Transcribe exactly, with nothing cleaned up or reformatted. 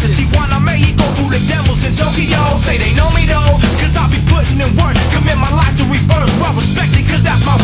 Since Tijuana, Mexico, rule the devils in Tokyo. Say they know me though, cause I be putting in work, commit my life to rebirth. Well respected, cause that's my